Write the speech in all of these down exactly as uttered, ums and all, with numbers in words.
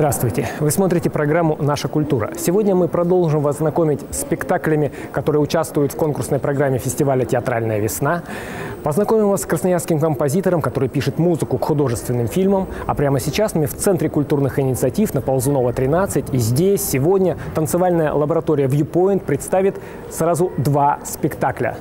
Здравствуйте! Вы смотрите программу «Наша культура». Сегодня мы продолжим вас знакомить с спектаклями, которые участвуют в конкурсной программе фестиваля «Театральная весна». Познакомим вас с красноярским композитором, который пишет музыку к художественным фильмам. А прямо сейчас мы в Центре культурных инициатив на Ползунова, тринадцать. И здесь сегодня танцевальная лаборатория Viewpoint представит сразу два спектакля.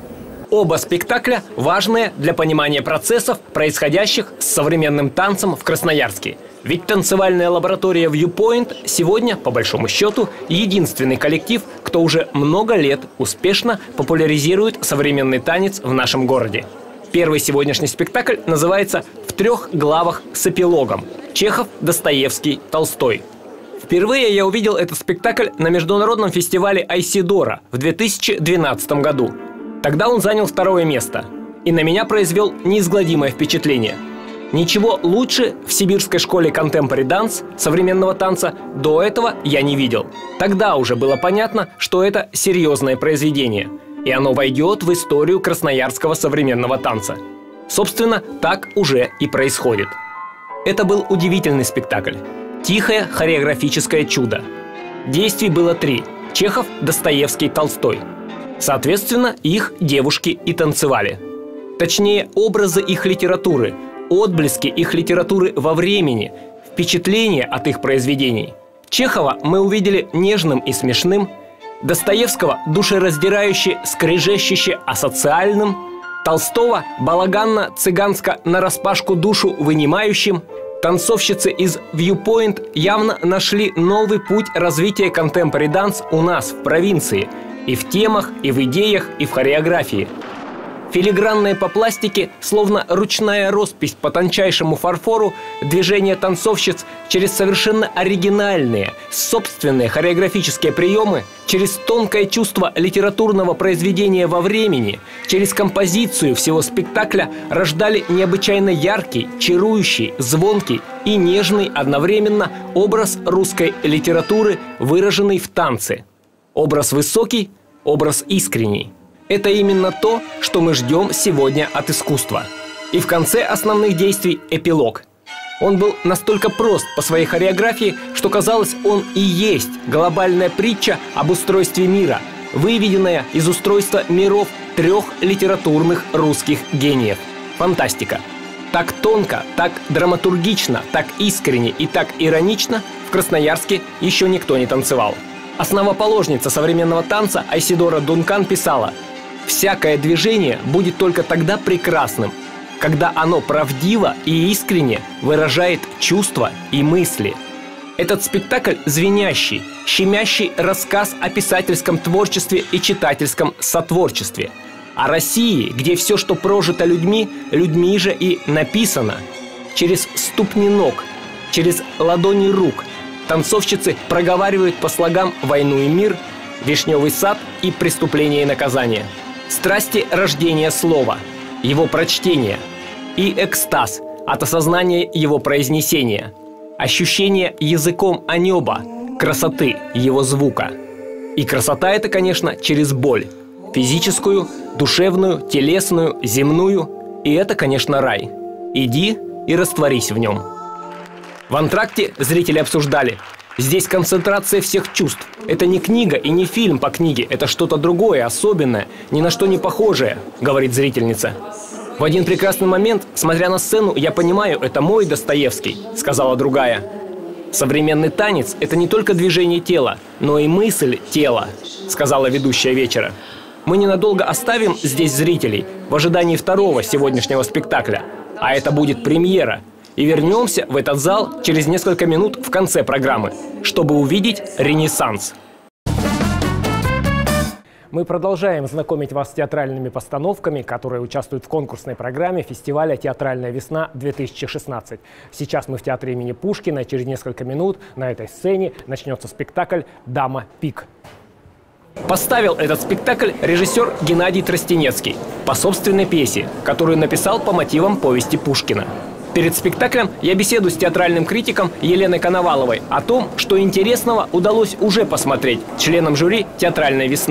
Оба спектакля важные для понимания процессов, происходящих с современным танцем в Красноярске. Ведь танцевальная лаборатория Viewpoint сегодня, по большому счету, единственный коллектив, кто уже много лет успешно популяризирует современный танец в нашем городе. Первый сегодняшний спектакль называется «В трех главах с эпилогом. Чехов, Достоевский, Толстой». Впервые я увидел этот спектакль на международном фестивале Айседора в две тысячи двенадцатом году. Тогда он занял второе место и на меня произвел неизгладимое впечатление. Ничего лучше в сибирской школе Contemporary Dance, современного танца, до этого я не видел. Тогда уже было понятно, что это серьезное произведение, и оно войдет в историю красноярского современного танца. Собственно, так уже и происходит. Это был удивительный спектакль. Тихое хореографическое чудо. Действий было три – Чехов, Достоевский, Толстой. Соответственно, их девушки и танцевали. Точнее, образы их литературы, отблески их литературы во времени, впечатления от их произведений. Чехова мы увидели нежным и смешным, Достоевского – душераздирающе, скрежещуще асоциальным, Толстого – балаганно-цыганско нараспашку душу вынимающим. Танцовщицы из Viewpoint явно нашли новый путь развития Contemporary Dance у нас, в провинции, и в темах, и в идеях, и в хореографии. Филигранные по пластике, словно ручная роспись по тончайшему фарфору, движения танцовщиц через совершенно оригинальные, собственные хореографические приемы, через тонкое чувство литературного произведения во времени, через композицию всего спектакля рождали необычайно яркий, чарующий, звонкий и нежный одновременно образ русской литературы, выраженный в танце. Образ высокий, образ искренний. Это именно то, что мы ждем сегодня от искусства. И в конце основных действий – эпилог. Он был настолько прост по своей хореографии, что казалось, он и есть глобальная притча об устройстве мира, выведенная из устройства миров трех литературных русских гениев. Фантастика. Так тонко, так драматургично, так искренне и так иронично в Красноярске еще никто не танцевал. Основоположница современного танца Айседора Дункан писала: «Всякое движение будет только тогда прекрасным, когда оно правдиво и искренне выражает чувства и мысли». Этот спектакль – звенящий, щемящий рассказ о писательском творчестве и читательском сотворчестве. О России, где все, что прожито людьми, людьми же и написано. Через ступни ног, через ладони рук танцовщицы проговаривают по слогам «Войну и мир», «Вишневый сад» и «Преступление и наказание». Страсти рождения слова, его прочтения и экстаз от осознания его произнесения, ощущение языком о небо, красоты его звука. И красота это, конечно, через боль. Физическую, душевную, телесную, земную. И это, конечно, рай. Иди и растворись в нем. В антракте зрители обсуждали: здесь концентрация всех чувств. Это не книга и не фильм по книге. Это что-то другое, особенное, ни на что не похожее, говорит зрительница. В один прекрасный момент, смотря на сцену, я понимаю, это мой Достоевский, сказала другая. Современный танец – это не только движение тела, но и мысль тела, сказала ведущая вечера. Мы ненадолго оставим здесь зрителей в ожидании второго сегодняшнего спектакля. А это будет премьера. И вернемся в этот зал через несколько минут в конце программы, чтобы увидеть ренессанс. Мы продолжаем знакомить вас с театральными постановками, которые участвуют в конкурсной программе фестиваля «Театральная весна-две тысячи шестнадцать». Сейчас мы в театре имени Пушкина. Через несколько минут на этой сцене начнется спектакль «Дама Пик». Поставил этот спектакль режиссер Геннадий Тростенецкий по собственной пьесе, которую написал по мотивам повести Пушкина. Перед спектаклем я беседую с театральным критиком Еленой Коноваловой о том, что интересного удалось уже посмотреть членам жюри «Театральной весны».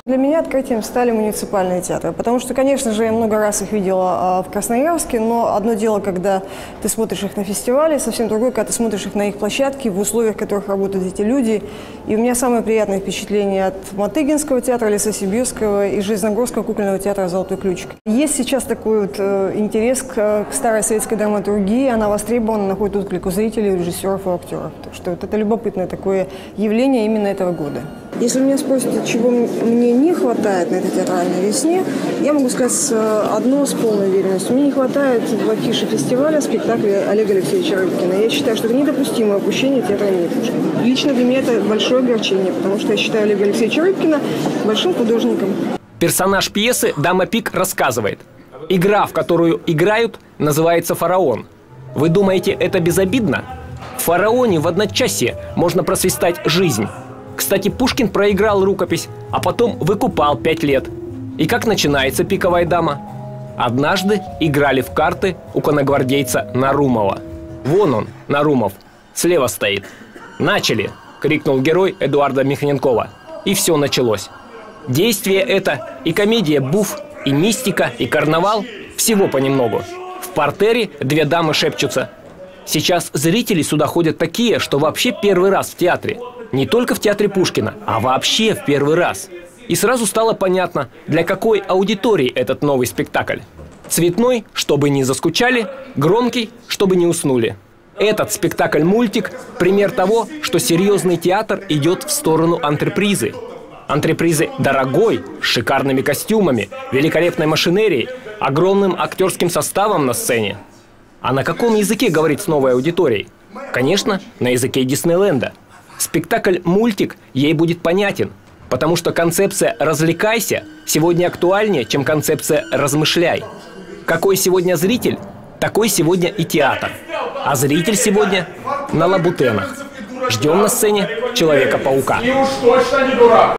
Для меня открытием стали муниципальные театры, потому что, конечно же, я много раз их видела в Красноярске, но одно дело, когда ты смотришь их на фестивале, совсем другое, когда ты смотришь их на их площадке, в условиях, в которых работают эти люди. И у меня самое приятное впечатление от Мотыгинского театра Лесосибирского и Железногорского кукольного театра «Золотой ключик». Есть сейчас такой вот интерес к, к старой советской драматургии, она востребована, находит отклик у зрителей, режиссеров и актеров. Так что вот это любопытное такое явление именно этого года. Если меня спросят, чего мне не хватает на этой театральной весне, я могу сказать одно с полной уверенностью. Мне не хватает в афише фестиваля спектакля Олега Алексеевича Рыбкина. Я считаю, что это недопустимое опущение театра имени Пушкина. Лично для меня это большое огорчение, потому что я считаю Олега Алексеевича Рыбкина большим художником. Персонаж пьесы Дама Пик рассказывает. Игра, в которую играют, называется «Фараон». Вы думаете, это безобидно? В «Фараоне» в одночасье можно просвистать жизнь. Кстати, Пушкин проиграл рукопись, а потом выкупал пять лет. И как начинается «Пиковая дама»? Однажды играли в карты у конногвардейца Нарумова. Вон он, Нарумов, слева стоит. «Начали!» – крикнул герой Эдуарда Михненкова. И все началось. Действие это и комедия «Буф», и мистика, и карнавал – всего понемногу. В партере две дамы шепчутся. Сейчас зрители сюда ходят такие, что вообще первый раз в театре. Не только в театре Пушкина, а вообще в первый раз. И сразу стало понятно, для какой аудитории этот новый спектакль. Цветной, чтобы не заскучали, громкий, чтобы не уснули. Этот спектакль-мультик – пример того, что серьезный театр идет в сторону антрепризы. Антрепризы дорогой, с шикарными костюмами, великолепной машинерией, огромным актерским составом на сцене. А на каком языке говорить с новой аудиторией? Конечно, на языке Диснейленда. Спектакль-мультик ей будет понятен, потому что концепция «развлекайся» сегодня актуальнее, чем концепция «размышляй». Какой сегодня зритель, такой сегодня и театр. А зритель сегодня на лабутенах. Ждем на сцене Человека-паука. И уж точно не дурак.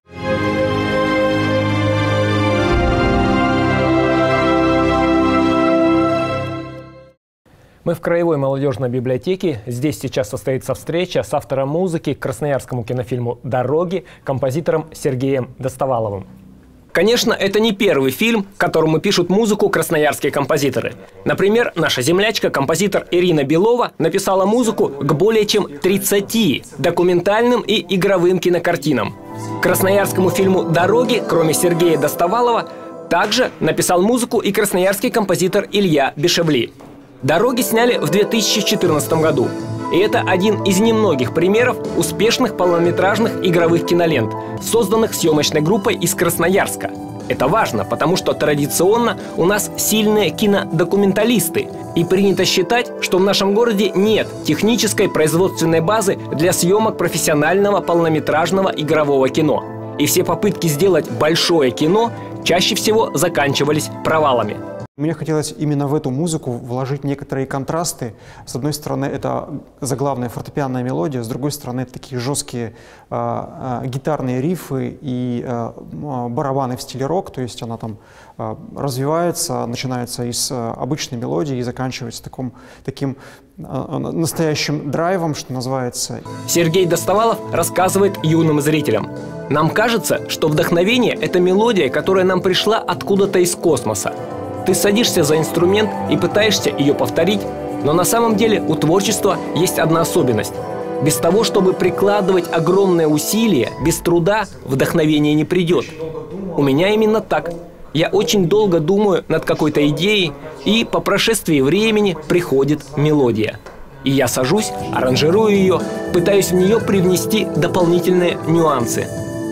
Мы в Краевой молодежной библиотеке. Здесь сейчас состоится встреча с автором музыки к красноярскому кинофильму «Дороги», композитором Сергеем Достоваловым. Конечно, это не первый фильм, к которому пишут музыку красноярские композиторы. Например, наша землячка, композитор Ирина Белова, написала музыку к более чем тридцати документальным и игровым кинокартинам. К красноярскому фильму «Дороги», кроме Сергея Достовалова, также написал музыку и красноярский композитор Илья Бешевли. «Дороги» сняли в две тысячи четырнадцатом году. И это один из немногих примеров успешных полнометражных игровых кинолент, созданных съемочной группой из Красноярска. Это важно, потому что традиционно у нас сильные кинодокументалисты. И принято считать, что в нашем городе нет технической производственной базы для съемок профессионального полнометражного игрового кино. И все попытки сделать большое кино чаще всего заканчивались провалами. Мне хотелось именно в эту музыку вложить некоторые контрасты. С одной стороны, это заглавная фортепианная мелодия, с другой стороны, это такие жесткие э, э, гитарные рифы и э, барабаны в стиле рок. То есть она там э, развивается, начинается из э, обычной мелодии и заканчивается таком, таким э, настоящим драйвом, что называется. Сергей Достовалов рассказывает юным зрителям. Нам кажется, что вдохновение – это мелодия, которая нам пришла откуда-то из космоса. Ты садишься за инструмент и пытаешься ее повторить, но на самом деле у творчества есть одна особенность. Без того, чтобы прикладывать огромные усилия, без труда вдохновение не придет. У меня именно так. Я очень долго думаю над какой-то идеей, и по прошествии времени приходит мелодия. И я сажусь, аранжирую ее, пытаюсь в нее привнести дополнительные нюансы.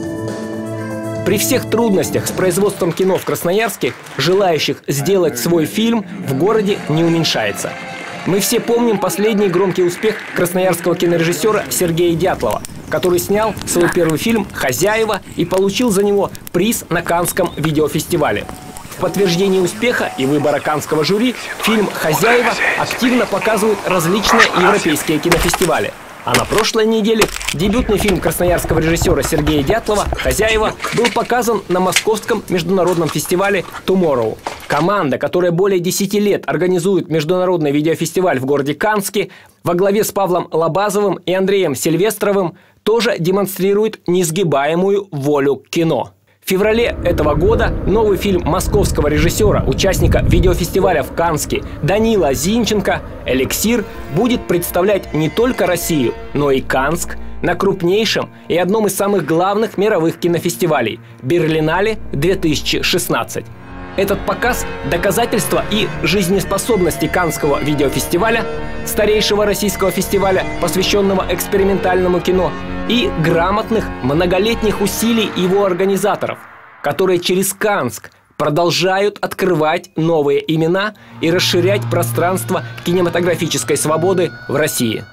При всех трудностях с производством кино в Красноярске, желающих сделать свой фильм в городе не уменьшается. Мы все помним последний громкий успех красноярского кинорежиссера Сергея Дятлова, который снял свой первый фильм «Хозяева» и получил за него приз на Каннском видеофестивале. В подтверждении успеха и выбора каннского жюри фильм «Хозяева» активно показывают различные европейские кинофестивали. А на прошлой неделе дебютный фильм красноярского режиссера Сергея Дятлова «Хозяева» был показан на Московском международном фестивале «Tomorrow». Команда, которая более десяти лет организует международный видеофестиваль в городе Канске, во главе с Павлом Лобазовым и Андреем Сильвестровым, тоже демонстрирует несгибаемую волю к кино. В феврале этого года новый фильм московского режиссера, участника видеофестиваля в Канске Данила Зинченко «Эликсир» будет представлять не только Россию, но и Канск на крупнейшем и одном из самых главных мировых кинофестивалей – Берлинале две тысячи шестнадцать. Этот показ – доказательство и жизнеспособности Каннского видеофестиваля, старейшего российского фестиваля, посвященного экспериментальному кино, и грамотных многолетних усилий его организаторов, которые через Канск продолжают открывать новые имена и расширять пространство кинематографической свободы в России.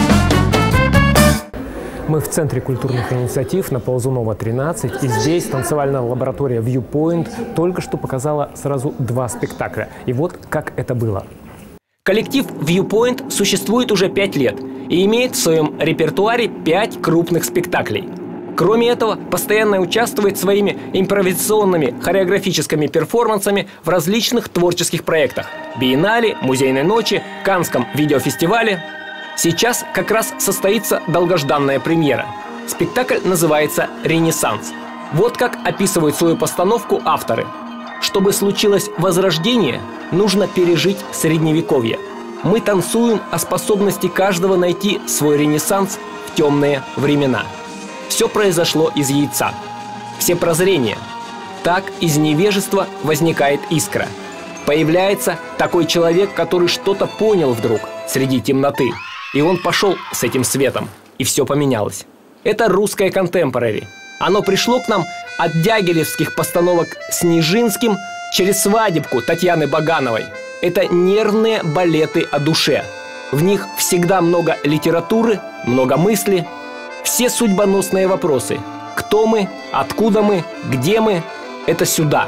Мы в Центре культурных инициатив на Ползунова тринадцать, и здесь танцевальная лаборатория Viewpoint только что показала сразу два спектакля. И вот как это было. Коллектив Viewpoint существует уже пять лет и имеет в своем репертуаре пять крупных спектаклей. Кроме этого, постоянно участвует своими импровизационными хореографическими перформансами в различных творческих проектах – Биеннале, Музейной ночи, Каннском видеофестивале. Сейчас как раз состоится долгожданная премьера. Спектакль называется «Ренессанс». Вот как описывают свою постановку авторы. Чтобы случилось возрождение, нужно пережить средневековье. Мы танцуем о способности каждого найти свой ренессанс в темные времена. Все произошло из яйца. Все прозрения. Так из невежества возникает искра. Появляется такой человек, который что-то понял вдруг среди темноты. И он пошел с этим светом, и все поменялось. Это русское контемпорари. Оно пришло к нам от дягилевских постановок с Нижинским через свадебку Татьяны Багановой. Это нервные балеты о душе. В них всегда много литературы, много мысли. Все судьбоносные вопросы. Кто мы, откуда мы, где мы – это сюда.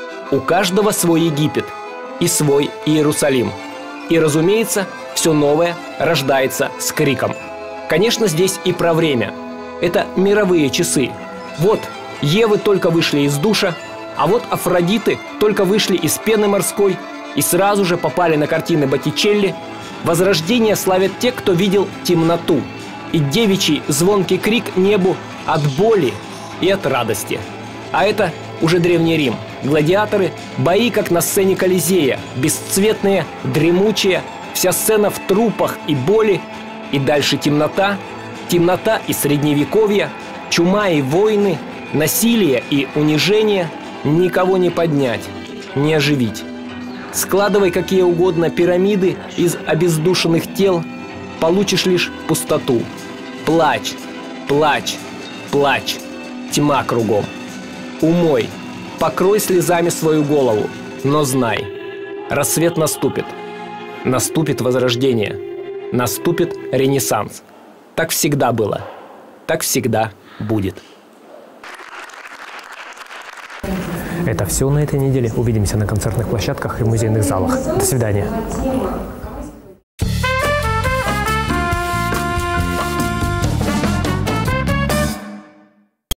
У каждого свой Египет и свой Иерусалим. И, разумеется, все новое рождается с криком. Конечно, здесь и про время. Это мировые часы. Вот Евы только вышли из душа, а вот Афродиты только вышли из пены морской и сразу же попали на картины Боттичелли. Возрождение славят те, кто видел темноту и девичий звонкий крик небу от боли и от радости. А это уже Древний Рим. Гладиаторы, бои, как на сцене Колизея, бесцветные, дремучие, вся сцена в трупах и боли, и дальше темнота, темнота и средневековье, чума и войны, насилие и унижение, никого не поднять, не оживить. Складывай какие угодно пирамиды из обездушенных тел, получишь лишь пустоту. Плачь, плачь, плачь, тьма кругом. Умой, покрой слезами свою голову, но знай, рассвет наступит. Наступит возрождение, наступит ренессанс. Так всегда было, так всегда будет. Это все на этой неделе. Увидимся на концертных площадках и музейных залах. До свидания.